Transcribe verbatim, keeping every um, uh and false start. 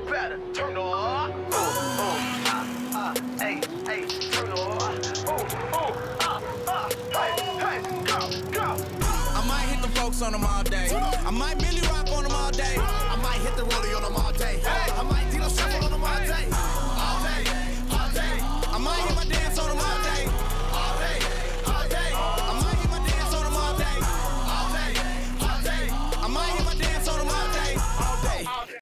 better turn on. Ooh, ooh, ah, ah, hey, hey, turn on. Ooh, ooh, ah, ah, hey, hey, go, go. I might hit the folks on them all day. I might Millie rock on them all day. I might hit the rollie on them all day. Hey.